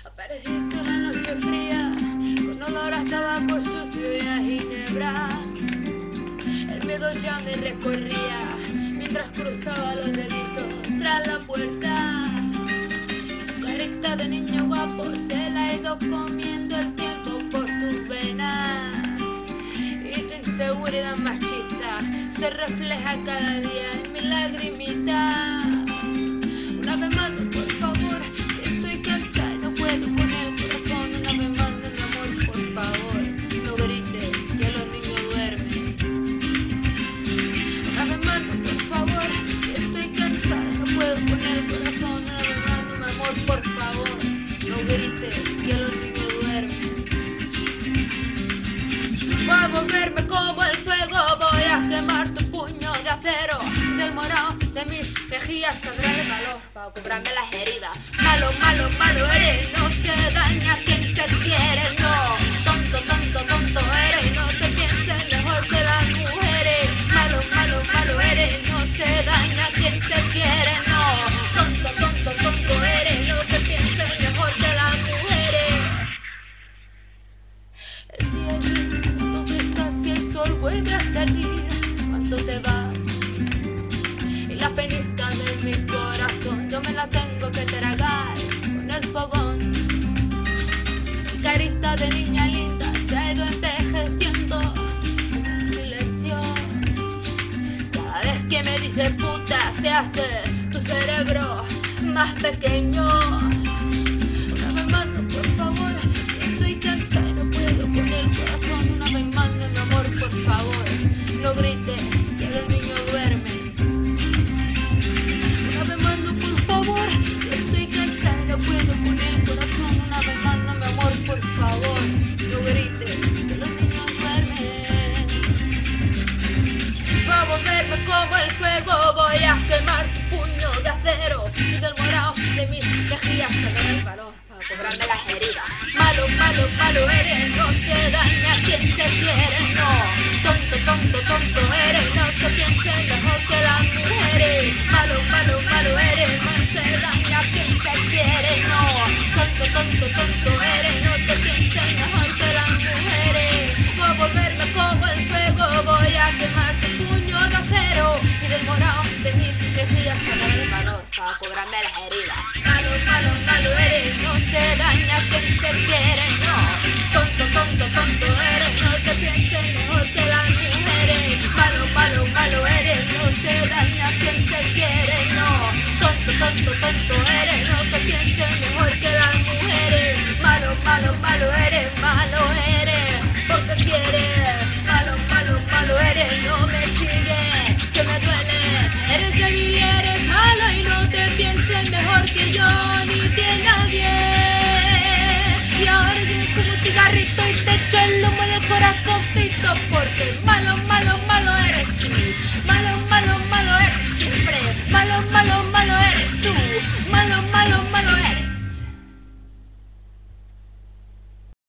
Apareciste una noche fría, con olor a tabaco sucio y a ginebra. El miedo ya me recorría, mientras cruzaba los deditos tras la puerta. Carita de niño guapo se la ha ido comiendo el tiempo por tus venas. Y tu inseguridad machista se refleja cada día en mi lagrimita. Una vez más, por favor, estoy cansada y no puedo con el corazón. Una vez más, mi amor, por favor, no grites que los niños duermen. Una vez más, por favor, estoy cansada y no puedo con el corazón. Una vez más, mi amor, por favor, no grites que los niños duermen. Voy a volverme como el fuego, voy a quemar tu puño de acero. Del morado de mis mejillas saldrá el valor para curarme las heridas. Malo, malo, malo eres, no se daña quien se quiere, no. Tonto, tonto, tonto eres, no te pienses mejor que las mujeres. Malo, malo, malo eres, no se daña quien se quiere, no. Tonto, tonto, tonto eres, no te pienses mejor que las mujeres. El día gris, ¿dónde estás si el sol vuelve a salir? Cuando te vas y la penita de mi corazón yo me la tengo que tragar con el fogón. Mi carita de niña linda se ha ido envejeciendo en silencio. Cada vez que me dices puta se hace tu cerebro más pequeño. Una vez más, no, por favor, estoy cansada y no puedo con el corazón. Una vez más, no, mi amor, por favor, no grites que los niños duermen. Una vez más, no, por favor, estoy cansada y no puedo con el corazón. Una vez más, no, mi amor, por favor, no grites que los niños duermen. Voy a volverme como el fuego, voy a quemar tu puño de acero. Y del morado de mis mejillas saldrá el valor para cobrarme las heridas. Malo, malo, malo eres, no se daña quien se quiere, no. Tonto, tonto, tonto eres, no te pienses mejor que las mujeres. Malo, malo, malo eres, no se daña quien se quiere, no. Tonto, tonto, tonto eres, no te pienses mejor que las mujeres. Voy a volverme como el fuego, voy a quemar tu puño de acero. Y del morado de mis mejillas saldrá el valor para cobrarme las heridas. Malo, malo, malo eres, no se daña quien se quiere, no. Tonto, tonto, tonto eres, no te pienses mejor que las mujeres. Malo, malo, malo eres, no se daña quien se quiere, no. Tonto, tonto, tonto eres.